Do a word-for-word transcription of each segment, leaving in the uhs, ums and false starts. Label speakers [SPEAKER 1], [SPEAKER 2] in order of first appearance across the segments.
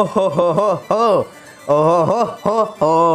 [SPEAKER 1] हो हो हो हो ओ हो हो हो हो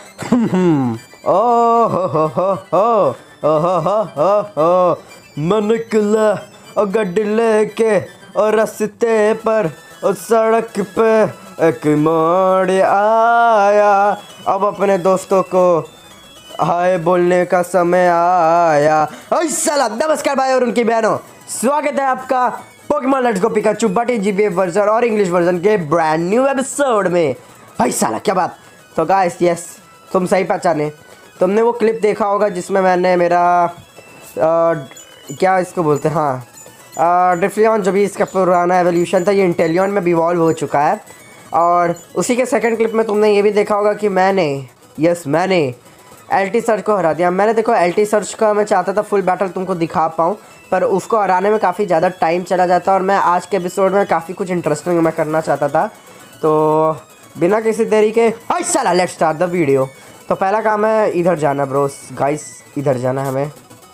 [SPEAKER 1] ओ हो हो हो हो ओ हो हो हो हो मैं निकला और गड्डी लेके और रास्ते पर और सड़क पे एक मोड़ आया। अब अपने दोस्तों को हाय बोलने का समय आया। ओए साला, नमस्कार भाई और उनकी बहनों, स्वागत है आपका Pokemon let's go Pikachu but in GBA version और इंग्लिश वर्जन के ब्रांड न्यू एपिसोड में। भाई साला क्या बात। तो गाइस यस, तुम सही पहचाने। तुमने वो क्लिप देखा होगा जिसमें मैंने मेरा आ, क्या इसको बोलते हैं, हाँ ड्रिफ्लियन जो भी इसका पुराना एवोल्यूशन था ये इंटेलियन में इवॉल्व हो चुका है। और उसी के सेकंड क्लिप में तुमने ये भी देखा होगा कि मैंने यस मैंने एल टी सर्च को हरा दिया। मैंने देखो एल टी सर्च का मैं चाहता था फुल बैटल तुमको दिखा पाऊँ, पर उसको हराने में काफ़ी ज़्यादा टाइम चला जाता और मैं आज के एपिसोड में काफ़ी कुछ इंटरेस्टिंग मैं करना चाहता था। तो बिना किसी देरी के हाय साला लेट्स स्टार्ट द वीडियो। तो पहला काम है इधर जाना ब्रोस गाइस, इधर जाना है हमें।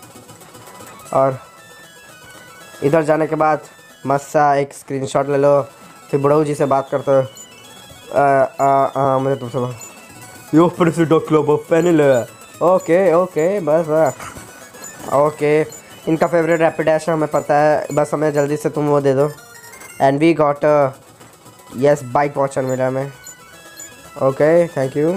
[SPEAKER 1] और इधर जाने के बाद मस्त सा एक स्क्रीनशॉट ले लो, फिर बड़ऊ जी से बात करते हो। मुझे तुमसे बात यो प्रेसिडेंट क्लब ऑफ फैनिल। ओके ओके बस बस ओके, इनका फेवरेट रैपिड डैश है हमें पता है, बस हमें जल्दी से तुम वो दे दो। And we got yes bike voucher मिला हमें। Okay thank you.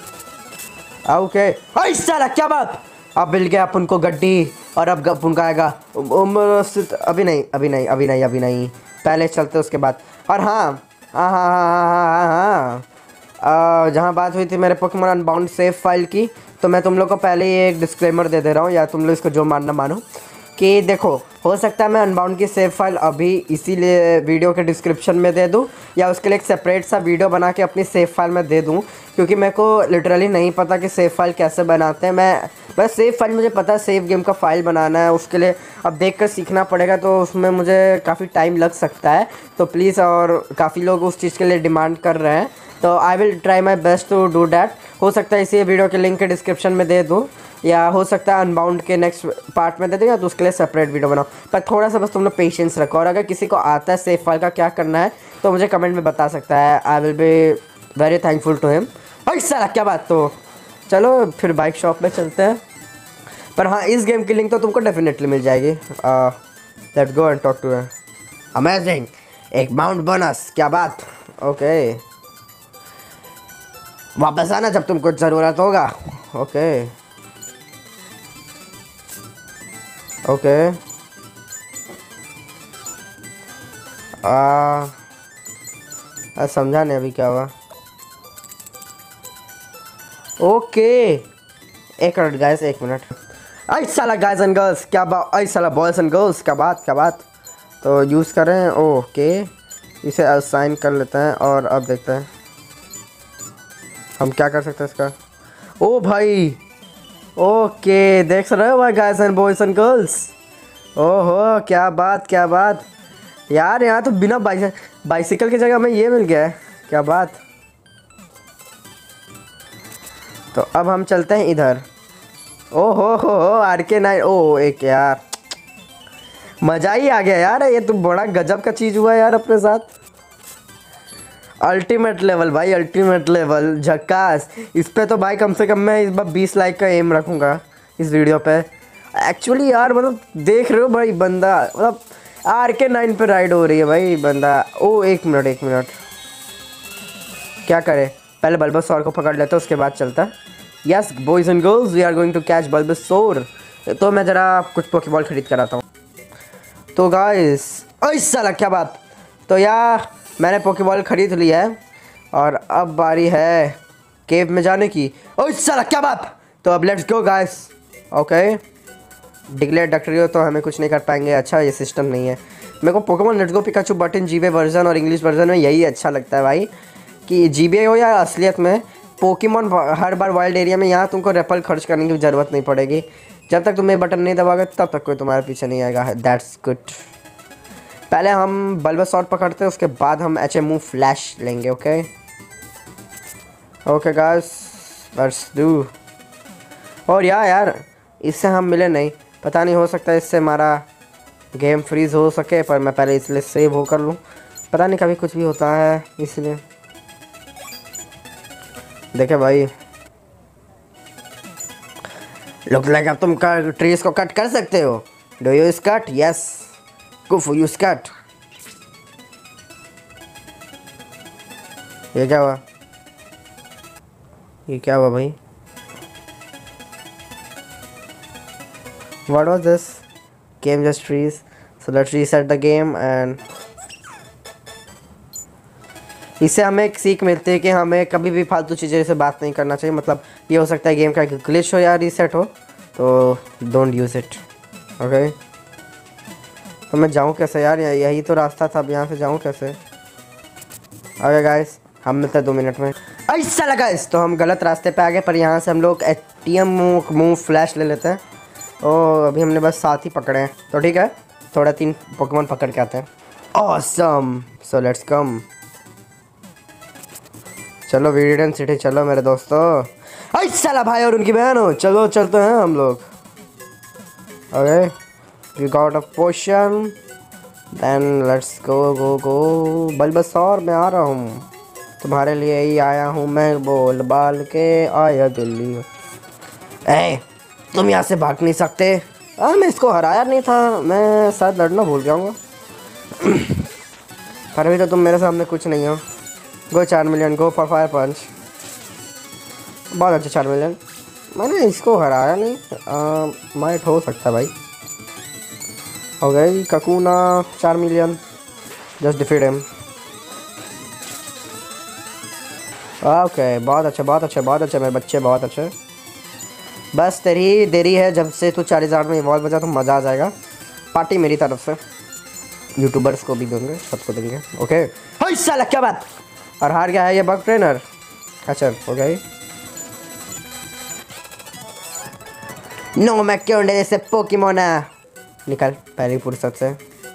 [SPEAKER 1] Okay hi साला क्या बात। अब मिल गया अपन को गड्डी और अब अपन का आएगा अभी नहीं अभी नहीं अभी नहीं अभी नहीं पहले चलते उसके बाद। और हाँ हाँ हाँ हाँ हाँ हाँ हाँ जहाँ बात हुई थी मेरे पोकेमॉन अनबाउंड सेव फाइल की, तो मैं तुम लोग को पहले ही एक डिस्क्लेमर दे दे रहा हूँ, या तुम लोग इसको जो मानना मानो। कि देखो हो सकता है मैं अनबाउंड की सेव फाइल अभी इसीलिए वीडियो के डिस्क्रिप्शन में दे दूं, या उसके लिए एक सेपरेट सा वीडियो बना के अपनी सेव फाइल में दे दूं, क्योंकि मेरे को लिटरली नहीं पता कि सेव फाइल कैसे बनाते हैं। मैं बस सेव फाइल मुझे पता है, सेव गेम का फाइल बनाना है, उसके लिए अब देख कर सीखना पड़ेगा, तो उसमें मुझे काफ़ी टाइम लग सकता है। तो प्लीज़, और काफ़ी लोग उस चीज़ के लिए डिमांड कर रहे हैं, तो I will try my best to do that. हो सकता है इसी वीडियो के लिंक के डिस्क्रिप्शन में दे दूँ, या हो सकता है अनबाउंड के नेक्स्ट पार्ट में दे देगा, तो उसके लिए सेपरेट वीडियो बनाओ। पर थोड़ा सा बस तुम लोग पेशेंस रखो, और अगर किसी को आता है सेव फाइल का क्या करना है तो मुझे कमेंट में बता सकता है। I will be very thankful to him. भाई साला क्या बात। तो चलो फिर बाइक शॉप में चलते हैं। पर हाँ, इस गेम की लिंक तो तुमको डेफिनेटली मिल जाएगी। Let's go and talk to him. Amazing, एक माउंट बोनस, क्या बात। ओके वापस आना जब तुमको ज़रूरत होगा। ओके ओके आ, आ समझा नहीं अभी क्या हुआ। ओके एक मिनट गाइस, एक मिनट। आई साला गाइस एंड गर्ल्स क्या बात, आई साला बॉयज एंड गर्ल्स क्या बात क्या बात। तो यूज़ करें। ओके इसे असाइन कर लेते हैं, और अब देखते हैं हम क्या कर सकते हैं इसका। ओ भाई ओके देख रहे हो भाई guys and boys and girls. ओहो क्या बात क्या बात यार, यहाँ तो बिना बाइस बाइसिकल की जगह हमें ये मिल गया है, क्या बात। तो अब हम चलते हैं इधर। ओ हो हो हो आर के नाइन। ओ एक यार मज़ा ही आ गया यार, ये तो बड़ा गजब का चीज़ हुआ यार अपने साथ। अल्टीमेट लेवल भाई, अल्टीमेट लेवल झक्कास। इस पे तो भाई कम से कम मैं इस बार बीस लाइक का एम रखूँगा इस वीडियो पे। एक्चुअली यार मतलब देख रहे हो भाई, बंदा मतलब आर के नाइन पे राइड हो रही है भाई बंदा। ओ एक मिनट एक मिनट क्या करे, पहले बल्बासोर को पकड़ लेते उसके बाद चलता है। Yes boys and girls we are going to catch Bulbasaur. तो मैं ज़रा कुछ पोकेबॉल खरीद कर आता हूँ। तो गाइस ओए साला क्या बात। तो यार मैंने पोकेबॉल खरीद लिया है, और अब बारी है केव में जाने की। ओए साला क्या बात। तो अब let's go guys. Okay declare Dugtrio तो हमें कुछ नहीं कर पाएंगे। अच्छा ये सिस्टम नहीं है। मेरे को Pokemon let's go Pikachu but in GBA version और इंग्लिश वर्जन में यही अच्छा लगता है भाई, कि जीबीए हो या असलियत में पोकेमॉन हर बार वाइल्ड एरिया में यहाँ तुमको रेपल खर्च करने की ज़रूरत नहीं पड़ेगी। जब तक तुम ये बटन नहीं दबाओगे तब तक कोई तुम्हारे पीछे नहीं आएगा। That's good. पहले हम बल्बासोर पकड़ते हैं, उसके बाद हम एच एम फ्लैश लेंगे। Okay okay guys let's do. और यार यार इससे हम मिले नहीं, पता नहीं हो सकता है इससे हमारा गेम फ्रीज हो सके, पर मैं पहले इसलिए सेव हो कर लूँ। पता नहीं कभी कुछ भी होता है इसलिए। देखे भाई, लुक लाइक अब तुम ट्रीज को कट कर सकते हो। Do you cut? यस कुफू यू कट। ये क्या हुआ? ये क्या हुआ भाई? What was this? Game just trees. So let's reset the game and इससे हमें एक सीख मिलती है कि हमें कभी भी फालतू चीज़ें से बात नहीं करना चाहिए। मतलब ये हो सकता है गेम का ग्लिच हो या रीसेट हो, तो डोंट यूज़ इट। ओके, तो मैं जाऊँ कैसे यार? यही तो रास्ता था, अब यहाँ से जाऊँ कैसे? ओके गाइस, हम मिलते हैं दो मिनट में। ऐसा लगा इस तो हम गलत रास्ते पे आ गए, पर यहाँ से हम लोग a T M move flash ले लेते हैं। ओ अभी हमने बस सात ही पकड़े हैं, तो ठीक है, थोड़ा तीन पोकेमॉन पकड़ के आते हैं। Awesome, so let's come. चलो वीडियन सिटी चलो मेरे दोस्तों। ऐसा भाई और उनकी बहन हो, चलो चलते हैं हम लोग। Okay, we got a potion, then let's go go go. Bulbasaur मैं आ रहा हूँ, तुम्हारे लिए ही आया हूँ मैं, बोल बाल के आया दिल्ली। ए तुम यहाँ से भाग नहीं सकते। हाँ मैं इसको हराया नहीं था, मैं शायद लड़ना भूल जाऊँगा। पर अभी तो तुम मेरे सामने कुछ नहीं हो। Go Charmeleon, go for fire punch. बहुत अच्छा चार मिलियन, मैंने इसको हराया नहीं। माइट हो सकता भाई। हो गई Kakuna Charmeleon, just defeat him. Okay बहुत अच्छा बहुत अच्छा बहुत अच्छा मेरे बच्चे, बहुत अच्छे। बस तेरी देरी है, जब से तू चार हज़ार में इवॉल्व बजा तो मज़ा आ जाएगा। पार्टी मेरी तरफ से, यूट्यूबर्स को भी देंगे, सबको देंगे। ओके हाय साला क्या बात, और हार गया है ये बग ट्रेनर। अच्छा हो गई। नो मैं क्यों जैसे पोकेमोन है, निकल पहली फुर्सत से।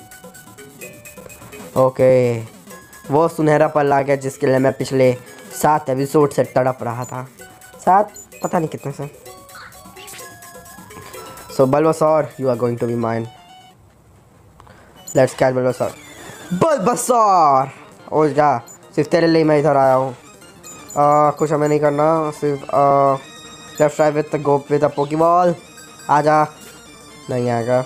[SPEAKER 1] ओके वो सुनहरा पल आ गया जिसके लिए मैं पिछले सात एपिसोड से तड़प रहा था। सात पता नहीं कितने से। So Bulbasaur you are going to be mine. Let's catch Bulbasaur. Bulbasaur ओ जा, सिर्फ तेरे लिए मैं इधर आया हूँ। कुछ हमें नहीं करना, सिर्फ left right with the go with the Pokeball. आजा, नहीं आएगा।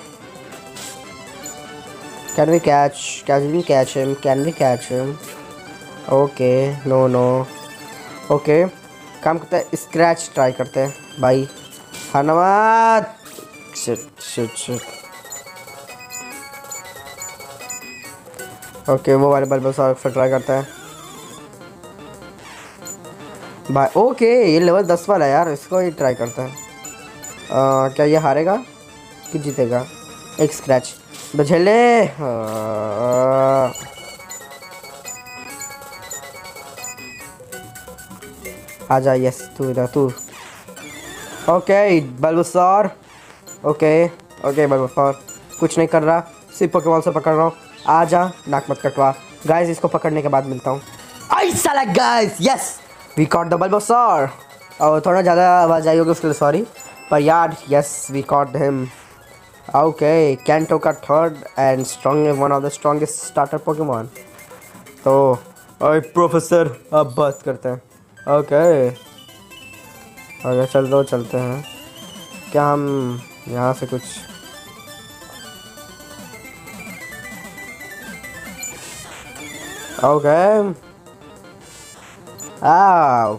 [SPEAKER 1] Can we catch, can we catch him, can we catch him? Okay no no. Okay काम करते हैं, स्क्रैच ट्राई करते हैं भाई। धन्यवाद। Shit shit shit. ओके वो वाले बल्बासौर फिर ट्राई करते हैं भाई। ओके ये लेवल दस वाला है यार, इसको ही ट्राई करते हैं। आ, क्या ये हारेगा कि जीतेगा? एक स्क्रैच बझेले। आ जा, यस तू इधर तू। Okay Bulbasaur, okay okay Bulbasaur कुछ नहीं कर रहा, सिर्फ पोकेमॉन से पकड़ रहा हूँ। आ जा, नाक मत कटवा। गाइस इसको पकड़ने के बाद मिलता हूँ। आई साला guys, yes we caught the Bulbasaur. और थोड़ा ज़्यादा आवाज़ आई होगी उसके लिए सॉरी, पर यार yes we caught him. Okay Kanto का third and strong, one of the strongest starter Pokemon. तो ओए प्रोफेसर अब बात करते हैं। ओके ओके चल दो चलते हैं। क्या हम यहाँ से कुछ ओके आओ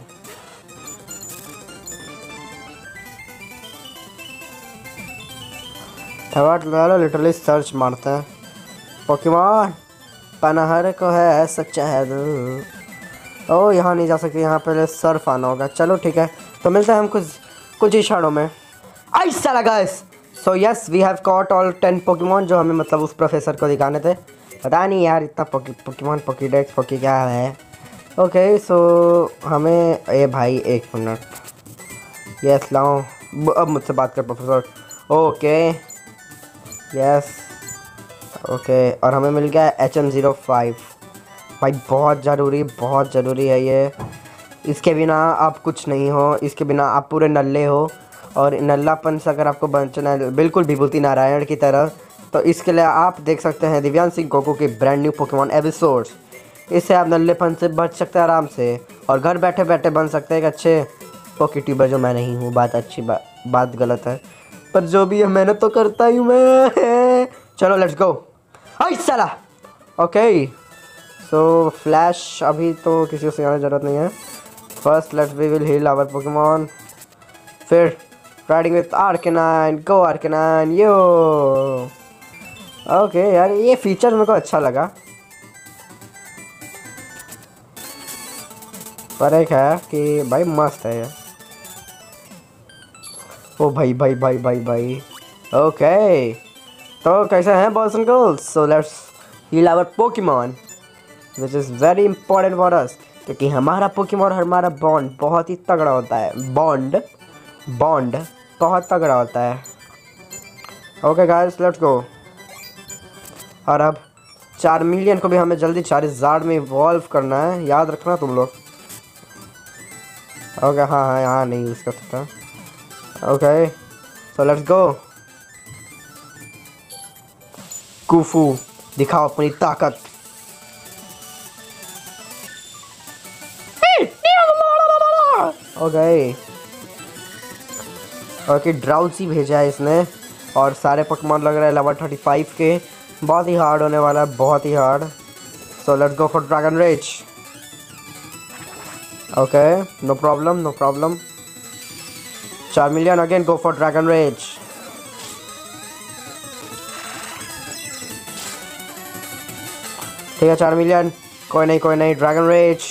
[SPEAKER 1] लिटरली सर्च मारते हैं। पोकेमॉन पनहर को है सच्चा है दिल। ओ यहाँ नहीं जा सकते, यहाँ पहले सर्फ आना होगा। चलो ठीक है, तो मिलते हैं हम कुछ कुछ ही क्षणों में। ऐसा लगा इस so yes we have caught all ten Pokemon, जो हमें मतलब उस प्रोफेसर को दिखाने थे। पता नहीं यार इतना पोके पोकेमॉन पोकेडेक्स पोके क्या है। ओके सो हमें ए भाई एक मिनट, यस लाओ अब मुझसे बात कर प्रोफेसर। ओके यस ओके, और हमें मिल गया एच एम ज़ीरो फाइव। भाई बहुत ज़रूरी बहुत ज़रूरी है ये, इसके बिना आप कुछ नहीं हो, इसके बिना आप पूरे नल्ले हो। और नल्लापन से अगर आपको बचना है बिल्कुल विभूति नारायण की तरह, तो इसके लिए आप देख सकते हैं दिव्यांश सिंह गोकू की ब्रांड न्यू पोकेमॉन एपिसोड्स। इससे आप नल्लेपन से बच सकते हैं आराम से और घर बैठे बैठे बन सकते हैं एक अच्छे पोकेट यूट्यूबर, जो मैं नहीं हूँ। बात अच्छी बा, बात गलत है, पर जो भी है मेहनत तो करता ही हूँ मैं। चलो लेट्स गो। आई साला। ओके सो फ्लैश अभी तो किसी को सिखाने की ज़रूरत नहीं है। First let's we will heal our Pokemon, फिर riding with Arcanine, go Arcanine yo. Okay यार ये फीचर मेरे को अच्छा लगा, पर एक है कि भाई मस्त है ये। ओ भाई भाई भाई भाई भाई। ओके तो कैसे हैं boys and girls? So let's heal our Pokemon which is very important for us, क्योंकि हमारा पोकेमॉन और हमारा बॉन्ड बहुत ही तगड़ा होता है। बॉन्ड बॉन्ड बहुत तगड़ा होता है। Okay guys let's go. और अब चार मिलियन को भी हमें जल्दी चारिज़ार्ड में इवॉल्व करना है, याद रखना तुम लोग। ओके हाँ हाँ यहाँ नहीं यूज़ कर सकता। ओके सो लेट्स गो। कुफू दिखाओ अपनी ताकत। ओके ओके ड्राउजी भेजा है इसने और सारे पोकेमॉन लग रहा है लेवल थर्टी फाइव के। बहुत ही हार्ड होने वाला है, बहुत ही hard. So let's go for dragon rage. Okay no problem no problem. Charmeleon again, go for dragon rage. ठीक है चार मिलियन, कोई नहीं कोई नहीं, dragon rage.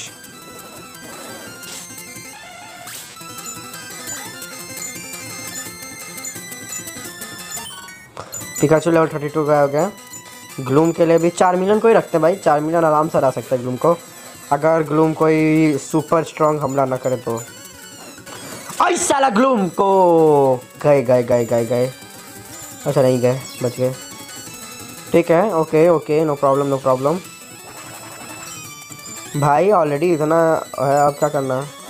[SPEAKER 1] Pikachu level thirty two का हो गया। ग्लूम के लिए भी चार मिलियन को ही रखते हैं भाई, चार मिलियन आराम से हरा सकते हैं ग्लूम को, अगर ग्लूम कोई सुपर स्ट्रॉन्ग हमला ना करे तो। आई साला ग्लूम को गए गए गए गए गए अच्छा नहीं गए, बच गए। ठीक है okay okay no problem no problem. भाई ऑलरेडी इतना है, अब क्या करना है?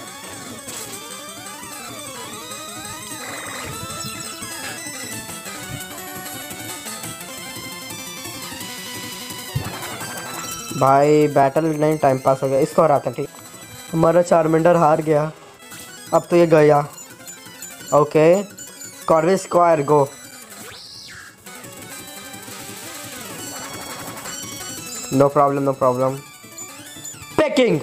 [SPEAKER 1] भाई बैटल नहीं टाइम पास हो गया, इसको हराते हैं। ठीक हमारा चारमेंडर हार गया, अब तो ये गया। Okay Corvisquire go. No problem no problem. पैकिंग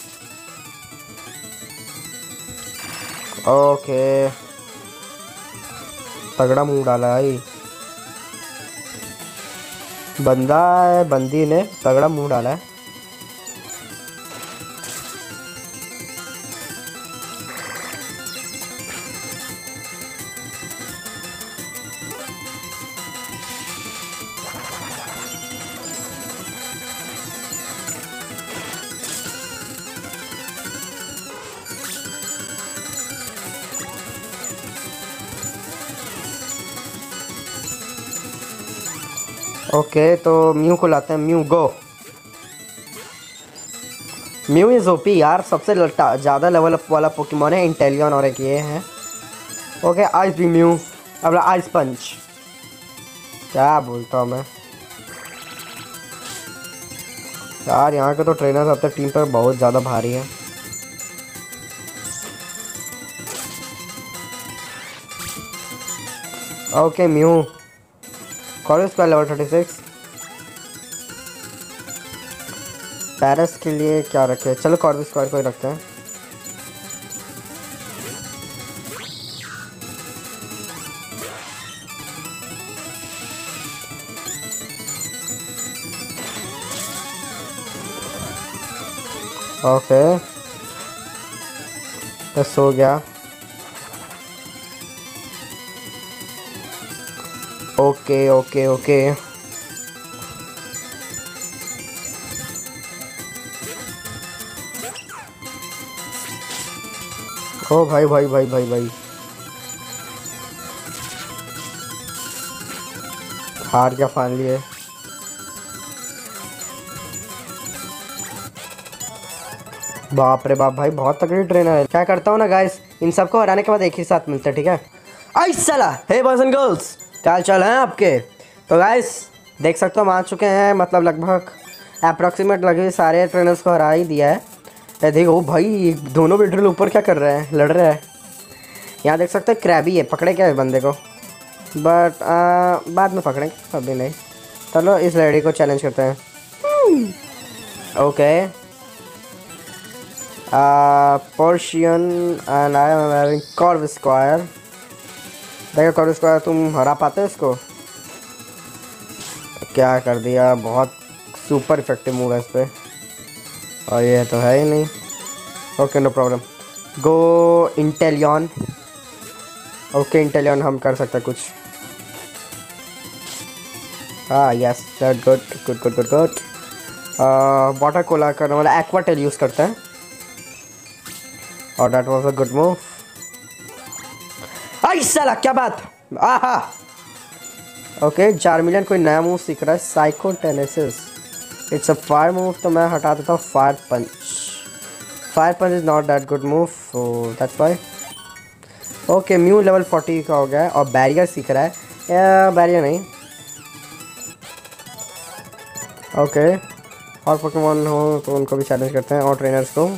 [SPEAKER 1] ओके तगड़ा मुंह डाला है बंदा है, बंदी ने तगड़ा मुंह डाला है। ओके okay, तो म्यू को लाते हैं। Mew go. Mew is OP यार, सबसे ज़्यादा लेवल अप वाला पोकेमॉन है इंटेलियन, और एक ये है। ओके आइस भी म्यू, अब आइस पंच। क्या बोलता हूँ मैं यार, यहाँ के तो ट्रेनर अब तक टीम पर बहुत ज़्यादा भारी है। ओके म्यू कॉर्विस का लेवल थर्टी सिक्स। पैरस के लिए क्या रखे? चलो कॉर्विस स्क्वायर को ही रखते हैं। ओके बस हो गया। ओके ओके ओके ओ भाई भाई भाई भाई भाई हार क्या फाइनली है। बाप रे बाप भाई बहुत तगड़ी ट्रेनर है। क्या करता हूँ ना गाइस, इन सबको हराने के बाद एक ही साथ मिलते हैं। ठीक है आई साला। हे बॉयज एंड गर्ल्स क्या हाल चाल है आपके? तो गाइस देख सकते हो हम आ चुके हैं, मतलब लगभग अप्रॉक्सीमेट लगे सारे ट्रेनर्स को हरा ही दिया है। ये देखो भाई दोनों बिल्डर ऊपर क्या कर रहे हैं, लड़ रहे हैं। यहाँ देख सकते हैं क्रैबी है, पकड़े क्या है बंदे को, बट बाद में पकड़ेंगे, अभी नहीं। चलो इस लड़की को चैलेंज करते हैं। Okay Persian and I am having Corvisquire. देखो कॉर्व स्क्वायर तुम हरा पाते हो इसको? क्या कर दिया, बहुत सुपर इफेक्टिव मूव है इस पर, और ये तो है ही नहीं। Okay no problem, go Inteleon. Okay Inteleon हम कर सकते हैं कुछ। हाँ yes that good good good good good. Water कोला करने वाला एक्वाटेल यूज़ करते हैं, और that was a good move. आई साला क्या बात, आहा। ओके चारमिलियन कोई नया मूव सीख रहा है, psychokinesis. It's a fire move, तो मैं हटा देता हूँ fire punch. Fire punch is not that good move, so that's why. Okay Mew level forty का हो गया है, और बैरियर सीख रहा है, या बैरियर नहीं। ओके और पोकेमॉन हो तो उनको भी चैलेंज करते हैं, और ट्रेनर्स को।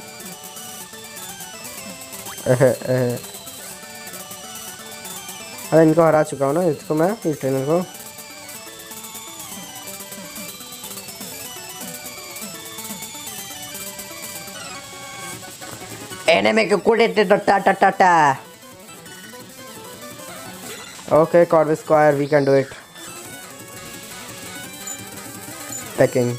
[SPEAKER 1] एहे एहे अरे इनको हरा चुका हूँ ना, इसको मैं, इस ट्रेनर को। एनिमे को कोडे टा टा टा टा। Okay Corvisquire we can do it. पैकिंग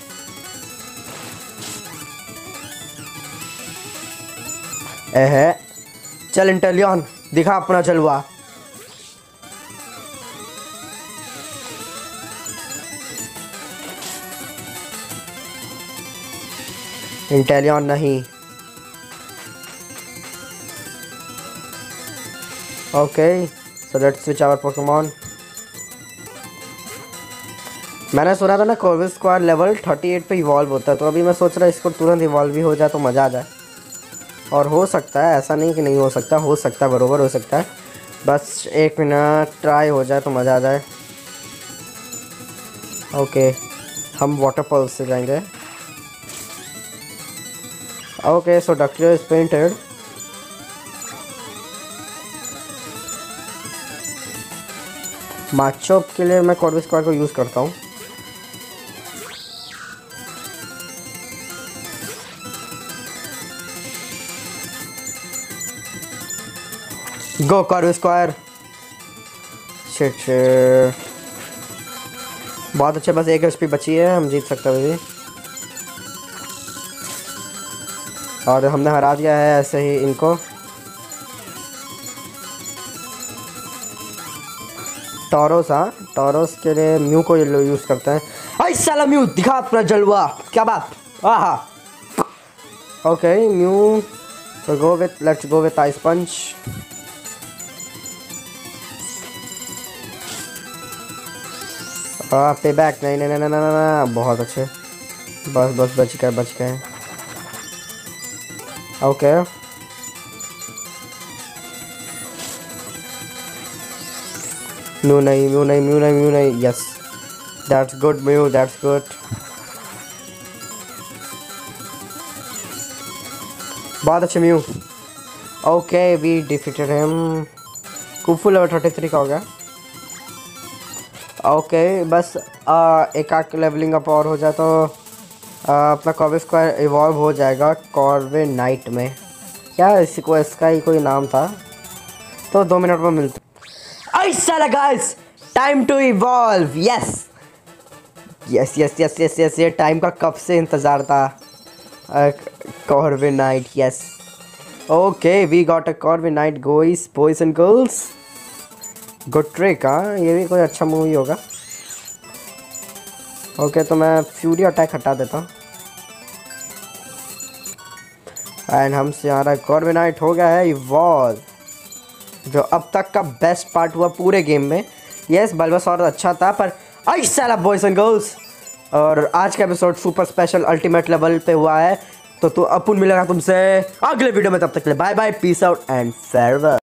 [SPEAKER 1] एहे चल इंटेलियन दिखा अपना जलवा। इंटेलियन नहीं। Okay so let's switch our Pokemon. मैंने सुना था ना कॉर्व स्क्वायर लेवल अड़तीस पे इवॉल्व होता है, तो अभी मैं सोच रहा इसको तुरंत इवॉल्व भी हो जाए तो मज़ा आ जाए। और हो सकता है, ऐसा नहीं कि नहीं हो सकता, हो सकता है, बरोबर हो सकता है। बस एक मिनट ट्राई हो जाए तो मज़ा आ जाए। ओके हम वाटर पल्स से जाएंगे। Okay so Dugtrio is fainted. Machop के लिए मैं कॉर्व स्क्वायर को यूज़ करता हूँ। Go Corvisquire. Shit shit बहुत अच्छे, बस एक एचपी बची है, हम जीत सकते हैं अभी। और हमने हरा दिया है ऐसे ही इनको। टॉरोस, हाँ टॉरोस के लिए म्यू को यूज़ करते हैं। आई साला म्यू दिखा अपना जलवा, क्या बात, आहा। ओके म्यू तो go with, let's go with ice punch. हाँ पे बैक, नहीं नहीं नहीं नहीं नहीं, बहुत अच्छे, बस बस बच गए बच गए। ओके म्यू नहीं म्यू नहीं म्यू नहीं म्यू नहीं, yes that's good Mew, that's good. बहुत अच्छे Mew. Okay we defeated him. कुफू लेवल थर्टी थ्री का हो गया। ओके okay, बस आ, एक आध लेवलिंग अप और हो जाए तो आ, अपना कॉर्व स्क्वायर इवॉल्व हो जाएगा कॉर्वे नाइट में। क्या इसी को इसका ही कोई नाम था, तो दो मिनट में मिलते। साला guys time to evolve. Yes yes yes yes yes yes ये टाइम का कब से इंतज़ार था। Corviknight, yes okay we got a Corviknight guys boys and girls. Good trick, हाँ ये भी कोई अच्छा मूवी होगा। ओके तो मैं फ्यूरी अटैक हटा देता हूँ, एंड हमसे हमारा कॉर्वे नाइट हो गया है इवॉल्व, जो अब तक का बेस्ट पार्ट हुआ पूरे गेम में। यस बल्बासौर अच्छा था, पर आई साला बॉयज एंड गर्ल्स। और आज का episode super special ultimate level पे हुआ है, तो तो अपन मिलेगा तुमसे अगले वीडियो में। तब तक के लिए bye bye, peace out and farewell.